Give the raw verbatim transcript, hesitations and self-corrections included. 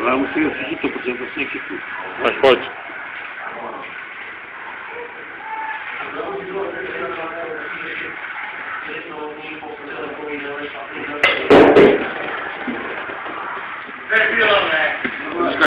Lá musimy przyjść to potrzebne wszystkie. Tak, chodź.